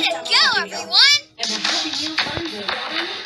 to go, everyone! And we're helping you find the water